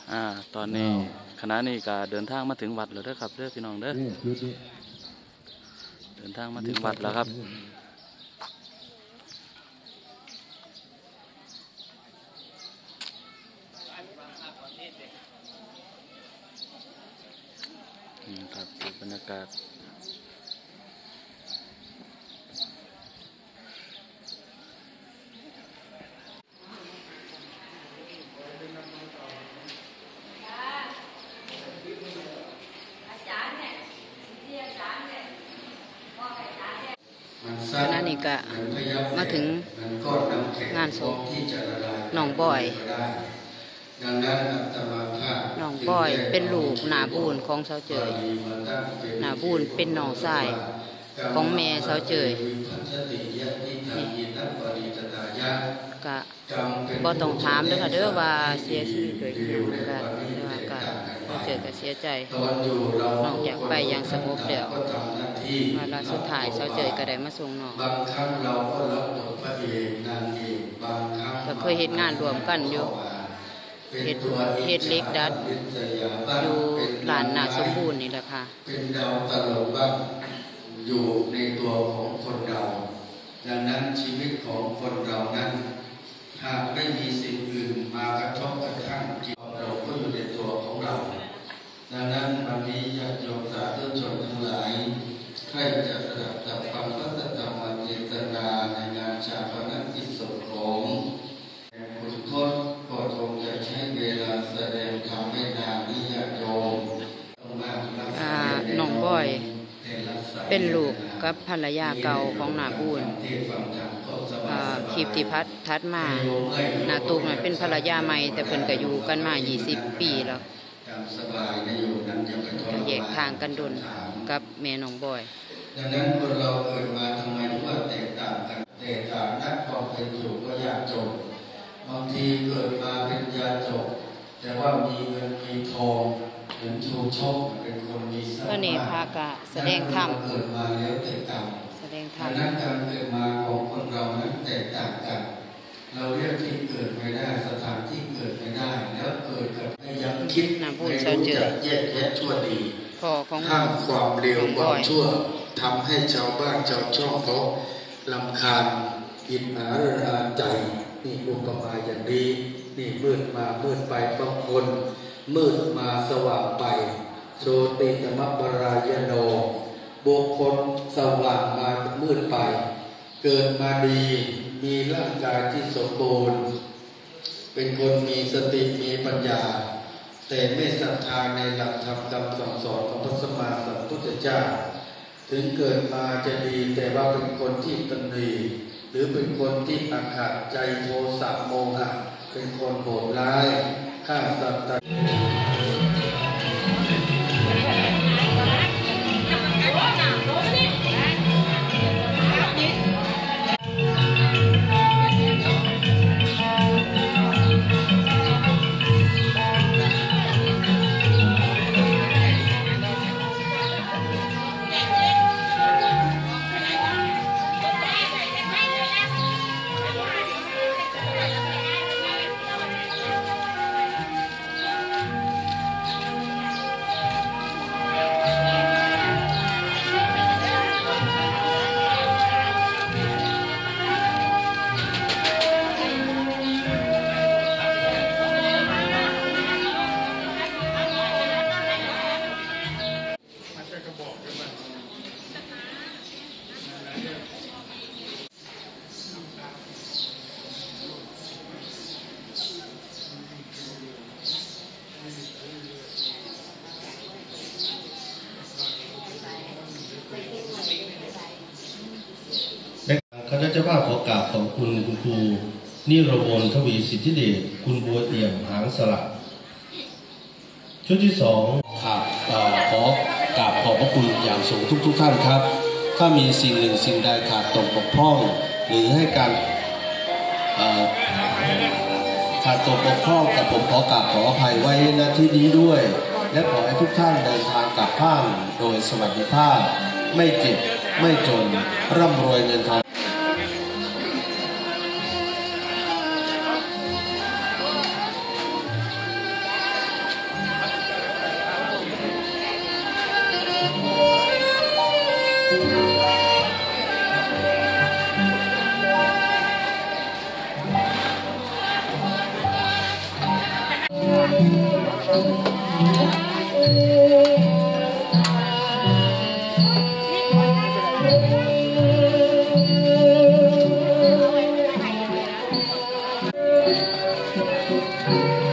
ตอนนี้คณะนี้ก็เดินทางมาถึงวัดแล้วเด้อครับเด้อพี่น้องเด้อเดินทางมาถึงวัดแล้วครับนี่ครับบรรยากาศคณะนี้ก็มาถึงงานศพน้องบอยน้องบอยเป็นลูกหน้าบูนของเสาเจยหน้าบูนเป็นน้องชายของแม่เสาเจยก็บ่ต้องถามเด้อค่ะเด้อว่าเสียชีวิตโดยที่ก็เสาเจยก็เสียใจน้องจากไปอย่างสงบเดี๋ยวเวลาสุดท้ายเสาเจยก็ได้มาส่งน้องก็เคยเฮ็ดงานรวมกันอยู่เฮ็ดเล็กดัดอยู่ร้านนาสมบูรณ์นี่แหละค่ะเป็นดาวตลกบ้างอยู่ในตัวของคนเราดังนั้นชีวิตของคนเรานั้นหากไม่มีสิ่งอื่นมากระทบกระทั่งจิตเราก็อยู่ในตัวของเราดังนั้นวันนี้ญาติโยมสาธุชนทั้งหลายใครจะสดับตับฟังพระธรรมเทศนาในงานชาปนกิจศพของคุณทศก็คงจะใช้เวลาแสดงธรรมไม่นานนี้ญาติโยมน้องบอยเป็นลูกกับภรรยาเก่าของนาบูนคลิปที่ทัดมานาตูกน่ะเป็นภรรยาใหม่แต่เพิ่นก็อยู่กันมา20 ปีแล้วก็แยกทางกันดุลกับแม่น้องบอยดังนั้นคนเราเกิดมาทำไมถึงว่าแตกต่างกันแตกต่างนักความเป็นอยู่ก็ยากจนบางทีเกิดมาเป็นยาจกแต่ว่ามีเงินมีทองเป็นชูชกเป็นคนมีทรัพย์ก็นี่พระก็แสดงธรรมเกิดมาแล้วแตกต่างแสดงธรรมนั้นการเกิดมาของคนเรานั้นแตกต่างกันเราเรียกที่เกิดไม่ได้สถานที่เกิดไม่ได้แล้วเกิดกับยังคิดไม่รู้จักแยกแยะชั่วดีข้ามความเร็วความชั่วทำให้ชาวบ้านชาวช่องเขารำคาญอิจฉาระใจนี่อุปมาอย่างนี้นี่มืดมามืดไปบางคนมืดมาสว่างไปโสติธรรมปรายโนบุคคลสว่างมามืดไปเกิดมาดีมีร่างกายที่สมบูรณ์เป็นคนมีสติมีปัญญาแต่ไม่ศรัทธาในหลักธรรมคำสั่งสอนของพระสัมมาสัมพุทธเจ้าถึงเกิดมาจะดีแต่ว่าเป็นคนที่ตนีหรือเป็นคนที่อคติใจโทสะโมหะเป็นคนโหดร้ายฆ่าสัตว์คณะเจ้าภาพขอกราบขอบคุณคุณครูนิรมนทวีสิทธิเดชคุณบัวเอี่ยมหางสลักชุดที่2ครับขอกราบขอบพระคุณอย่างสูงทุกท่านครับถ้ามีสิ่งหนึ่งสิ่งใดขาดตกบกพร่องหรือให้การขาดตกบกพร่องกับผมขอกราบขออภัยไว้ณที่นี้ด้วยและขอให้ทุกท่านเดินทางกลับบ้านโดยสวัสดิภาพไม่เจ็บไม่จนร่ำรวยเงินทอง Thank you.